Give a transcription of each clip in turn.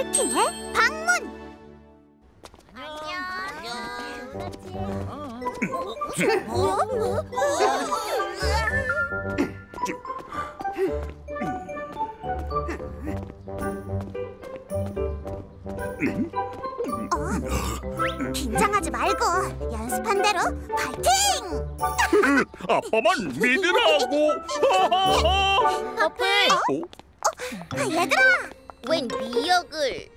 미어킹의 방문! 긴장하지 말고 연습한 대로 파이팅! 아빠만 믿으라고. 퍼플! 얘들아! 웬 미역을?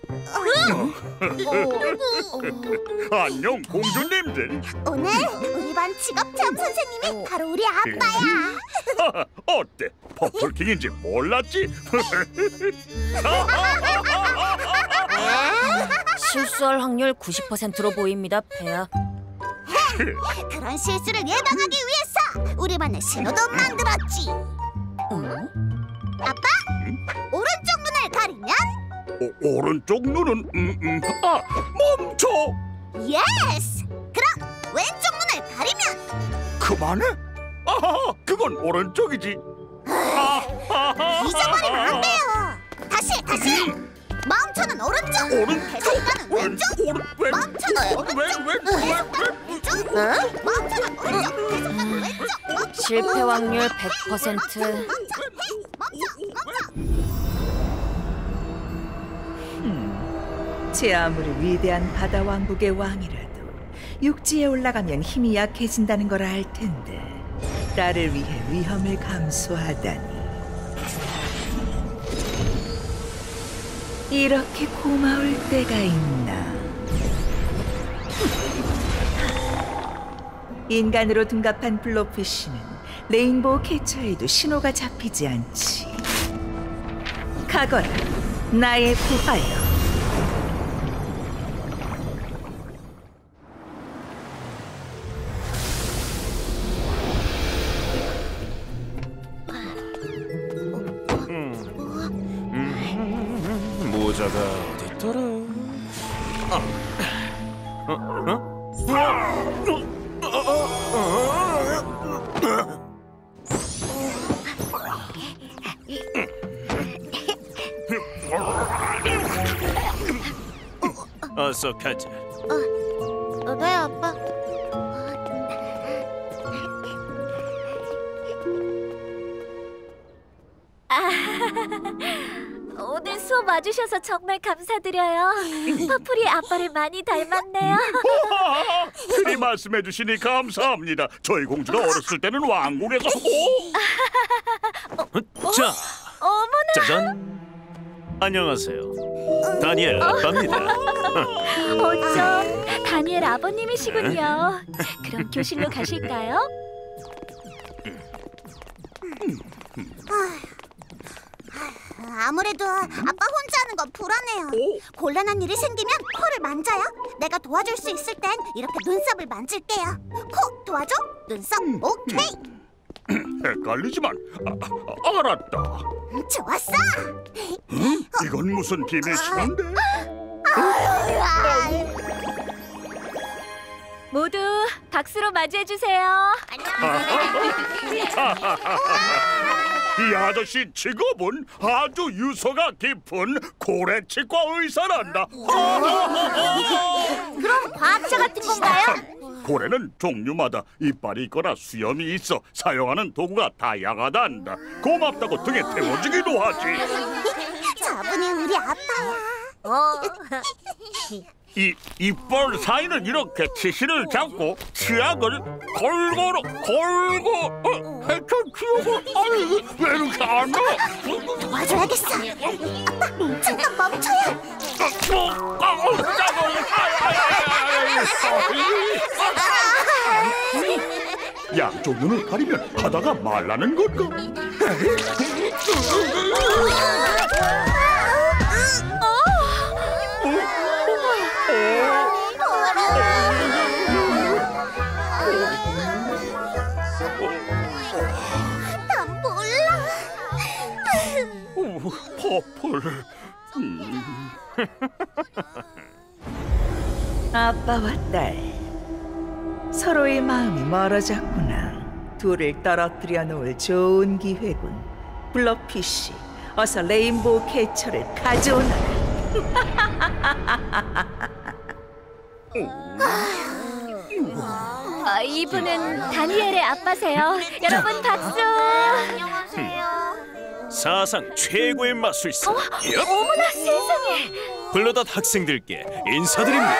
안녕 공주님들. 오늘 우리 반 직업체험 선생님이 바로 우리 아빠야. 어때? 퍼플킹인지 몰랐지? 실수할 확률 90%로 보입니다, 폐야. 그런 실수를 예방하기 위해서 우리 반에 신호도 만들었지. 아빠, 오른쪽 눈을 가리면 오른쪽 눈은 멈춰. 예스! 그럼 왼쪽 눈을 가리면 그만해. 아하, 그건 오른쪽이지. 잊어버리면 안 돼요. 다시. 멈춰는 오른쪽. 계속 가는 왼쪽. 멈춰는 오른쪽. 멈춰는 오른쪽. 계속 가는 왼쪽. 실패 확률 100%. 제 아무리 위대한 바다 왕국의 왕이라도 육지에 올라가면 힘이 약해진다는 걸 알 텐데 딸을 위해 위험을 감수하다니. 이렇게 고마울 때가 있나. 인간으로 둔갑한 블로피쉬는 레인보우 캐쳐에도 신호가 잡히지 않지. 가거라, 나의 부하여. 모자가 어딨더라? 어서 가자. 네, 아빠. 오늘 수업 와주셔서 정말 감사드려요. 퍼플이 아빠를 많이 닮았네요. 그리 말씀해 주시니 감사합니다. 저희 공주가 어렸을 때는 왕국에서 자, 어머나! 짜잔. 안녕하세요. 다니엘 아빠입니다. 어쩜 다니엘 아버님이시군요. 그럼 교실로 가실까요? 아무래도 아빠 혼자 하는 건 불안해요. 곤란한 일이 생기면 코를 만져요. 내가 도와줄 수 있을 땐 이렇게 눈썹을 만질게요. 코 도와줘? 눈썹 오케이. 헷갈리지만 알았다. 좋았어. 이건 무슨 비밀 시간인데? 모두 박수로 맞이해주세요. 이 아저씨 직업은 아주 유서가 깊은 고래치과 의사란다. 그럼 과학자 같은 건가요? 고래는 종류마다 이빨이 있거나 수염이 있어 사용하는 도구가 다양하단다. 고맙다고 등에 태워주기도 하지. 저분이 우리 아빠야. 이 이빨 사이는 이렇게 치실을 잡고 치약을 골고루 해천 치우고 아니 왜 이렇게 안 나? 도와줘야겠어. 아빠 잠깐 멈춰요. 양쪽 눈을 가리면 하다가 말라는 걸까? 난 몰라. 퍼플. 아빠와 딸, 서로의 마음이 멀어졌구나. 둘을 떨어뜨려 놓을 좋은 기회군. 블러피쉬, 어서 레인보우 캐쳐를 가져오너라. 이분은 다니엘의 아빠세요. 여러분 박수. 안녕하세요. 사상 최고의 마술사. 어머나 세상에. 블러닷 학생들께 인사드립니다.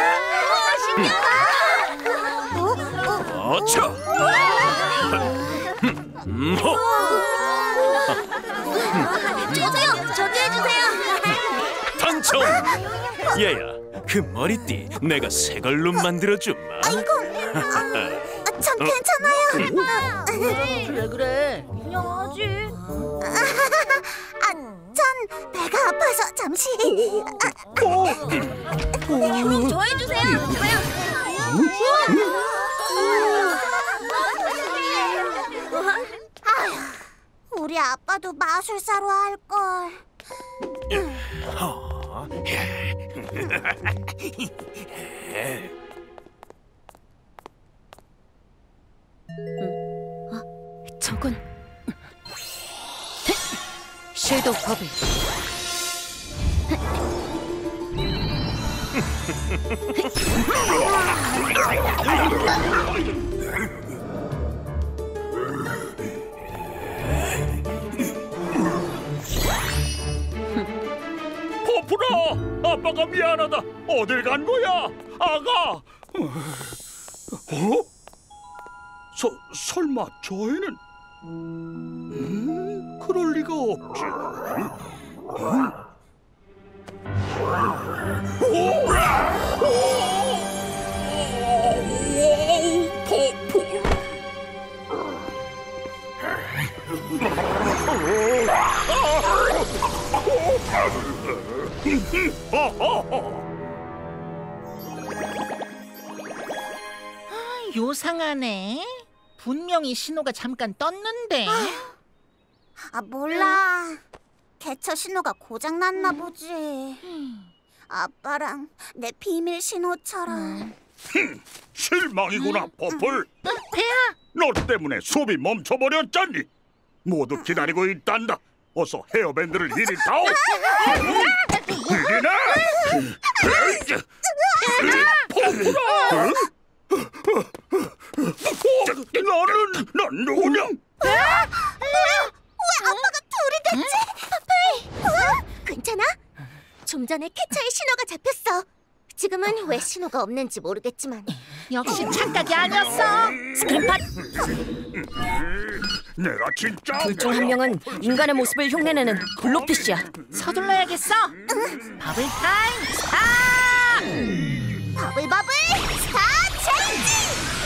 어차. 저도 해주세요. 당첨. 얘야, 그 머리띠 내가 새 걸로 만들어주마. 전 괜찮아요. 그래. 안녕하지. 전 배가 아파서 잠시. 저 해주세요. 우리 아빠도 마술사로 할 걸. 저건 섀도우 버블. 포프라, 아빠가 미안하다. 어딜 간 거야, 아가? 설마 저 애는? 그럴 리가 없지. 포프. 요상하네. 분명히 신호가 잠깐 떴는데. 몰라. 개처 신호가 고장 났나 보지. 아빠랑 내 비밀 신호처럼. 실망이구나, 포플. 배야. 너 때문에 수업이 멈춰버렸잖니. 모두 기다리고 있단다. 어서 헤어밴드를 이리 다오. 이리나. 포프라. 넌 누구냐? 왜 아빠가 둘이 됐지? 괜찮아? 좀 전에 캐쳐의 신호가 잡혔어. 지금은 왜 신호가 없는지 모르겠지만. 역시 착각이 아니었어. 스크린팟. 내가 진짜 둘 중 한 명은 인간의 모습을 흉내내는 블록피쉬야. 서둘러야겠어. 버블 타임 스타트. 버블 스타 체인지!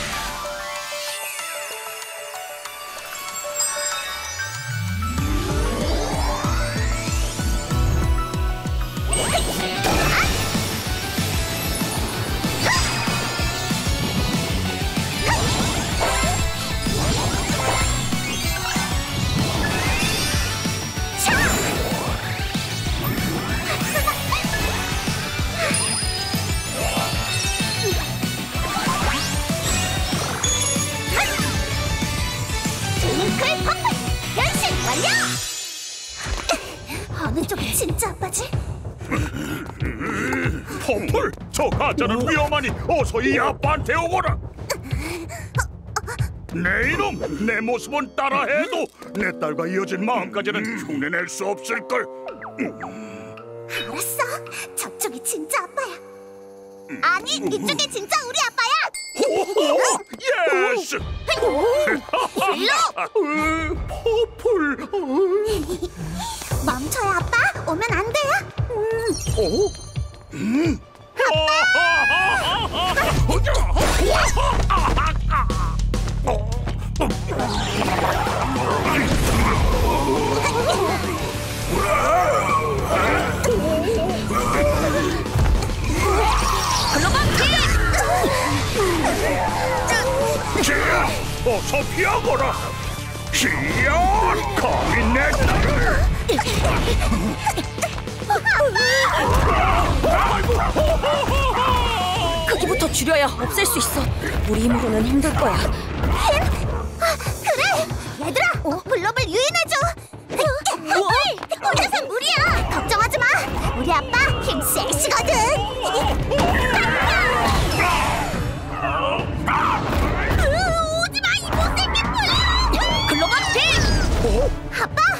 트윙클 퍼플 변신 완료! 어느 쪽이 진짜 아빠지? 포플, 저 가짜는 위험하니 어서 이 아빠한테 오거라. 내 이놈, 내 모습은 따라해도 내 딸과 이어진 마음까지는 흉내낼 수 없을걸. 알았어. 저쪽이 진짜 아빠야. 아니, 이쪽이 진짜 우리 아빠야. 예스! 일로! 포플. 멈춰요, 아빠. 오면 안 돼요. 어서 피하거라. 시연 거미 내 딸을. 크기부터 줄여야 없앨 수 있어. 우리 힘으로는 힘들 거야. 그래! 얘들아, 블록을 유인해줘. 혼자서 무리야. 걱정하지 마. 우리 아빠 힘 세.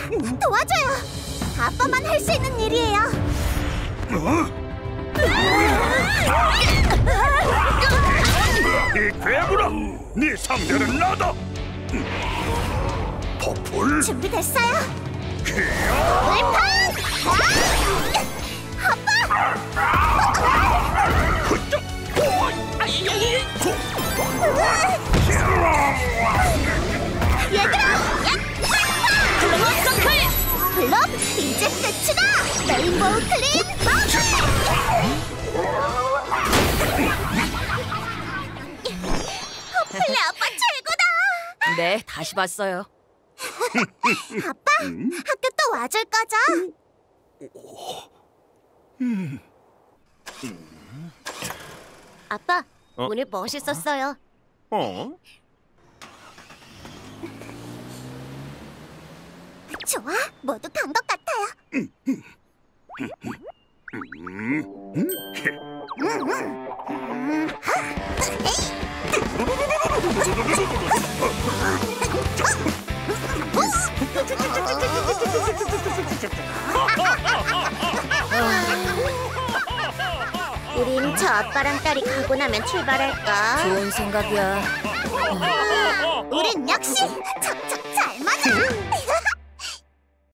도와줘요. 아빠만 할 수 있는 일이에요. 이 괴물아, 네 상대는 나다. 퍼플. 준비됐어요? 히야. 불판! 훌쩍. 얘들아! 글로벌 서클! 블록 이제 끝이다! 레인보우 클린 퍼플레 아빠 최고다! 네, 다시 봤어요. 아빠, 학교 또 와줄 거죠? 아빠, 오늘 멋있었어요. 어? 좋아, 모두 간 것 같아요. 우린 저 아빠랑 딸이 가고 나면 출발할까? 좋은 생각이야. 우린 역시 척척 잘 맞아.